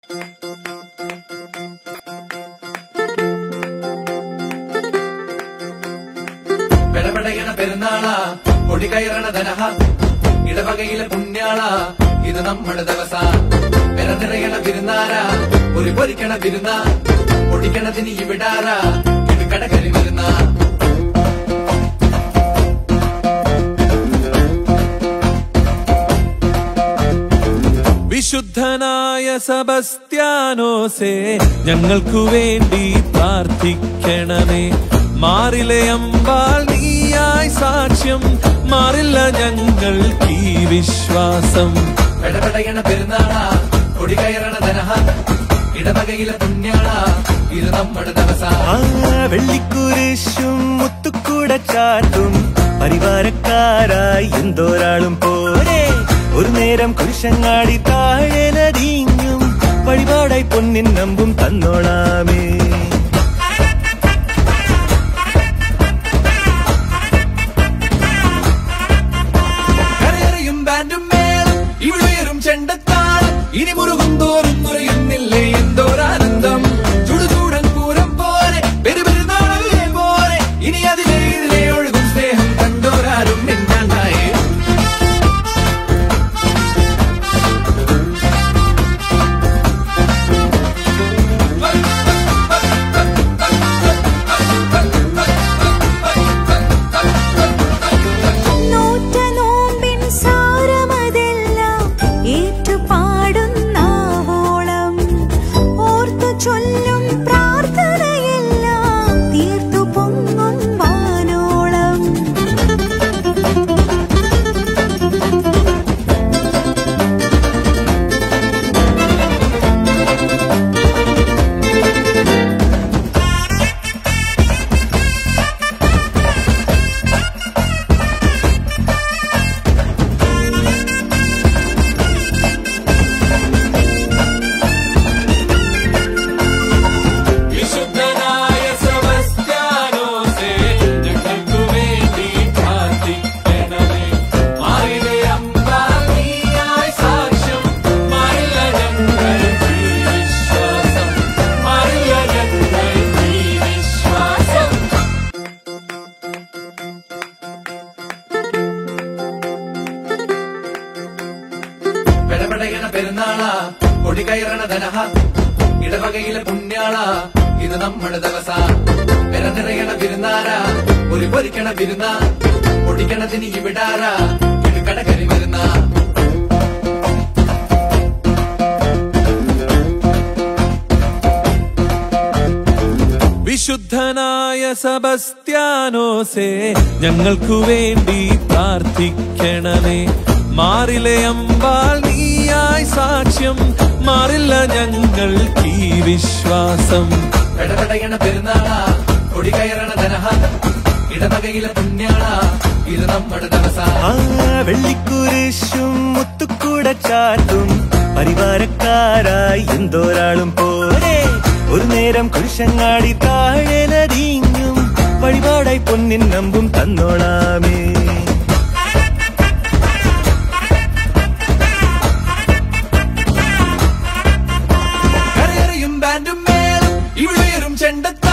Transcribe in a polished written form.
പെടപെടയണ പെരുന്നാളാ പൊടികയറണ ധനഹ ഇടവകയിലെ പുണ്യാള ഇത് നമ്മുടെ ദിവസ പെര നിറയണ വിരുന്നാരാ ഒരു പൊരിക്കണ വിരുന്ന പൊടിക്കണതിന് ഇവിടാറാ ഇടുക്കടകരി വരുന്ന വിശുദ്ധനായ സെബസ്ത്യാനോസേ ഞങ്ങൾക്കു വേണ്ടി പ്രാർത്ഥിക്കണമേ. മാറിലെ അമ്പാൽ നീയായി സാക്ഷ്യം മാറില്ല ഞങ്ങൾക്ക് ഈ വിശ്വാസം. പെടപെടയണ പെരുന്നാളാ പൊടികയറണ ധനഹ ഇടവകയിലെ പുണ്യാള ഇത് നമ്മുടെ ദിവസ വെള്ളിക്കുരിശും മുത്തുക്കൂടച്ചാട്ടും പരിവാരക്കാരായി എന്തോരാളും പോരെ ഒരു നേരം കുരിശങ്ങാടി താഴെ നദിഞ്ഞും വഴിപാടായി പൊന്നിൻ നമ്പും തന്നോളാമേ. കരയറിയും ബാൻഡും മേളം ഇവിടെയും ചെണ്ടത്താളം ഇനി മുറുകും തോറും മുറിയുന്നില്ലേ എന്തോരാനന്ദം. ചുടുചൂടൻ പൂരം പോലെ പെരുപെരുന്നാളല്ലേ പോലെ ഇനി അതിലെ ഇതിലെ ഒഴുകും സ്നേഹം കണ്ടോരാരും മിണ്ടാണ്ടായേ. പെടപെടയണ പെരുന്നാളാ പൊടികയറണ ധനഹ ഇടവകയിലെ പുണ്യാള ഇത് നമ്മുടെ ദിവസ പെര നിറയണ വിരുന്നാരാ ഒരു പൊരിക്കണ വിരുന്ന പൊടിക്കണതിന് ഇവിടാറാ ഇടുക്കടകരി വരുന്ന വിശുദ്ധനായ സെബസ്ത്യാനോസേ ഞങ്ങൾക്കു വേണ്ടി പ്രാർത്ഥിക്കണമേ. മാറിലെ അമ്പാൽ നീയായി സാക്ഷ്യം മാറില്ല ഞങ്ങൾക്ക് ഈ വിശ്വാസം. പെടപെടയണ പെരുന്നാളാ പൊടികയറണ ധനഹ ഇടവകയിലെ പുണ്യാള ഇത് നമ്മുടെ ദിവസ വെള്ളിക്കുരിശും മുത്തുക്കൂടച്ചാട്ടും പരിവാരക്കാരായി എന്തോരാളും പോരെ ഒരു നേരം കുരിശങ്ങാടി താഴെ നദിഞ്ഞും വഴിപാടായി പൊന്നിൻ നമ്പും തന്നോളാമേ. കരയറിയും ബാൻഡും മേളം ഇവിടെയും ചെണ്ട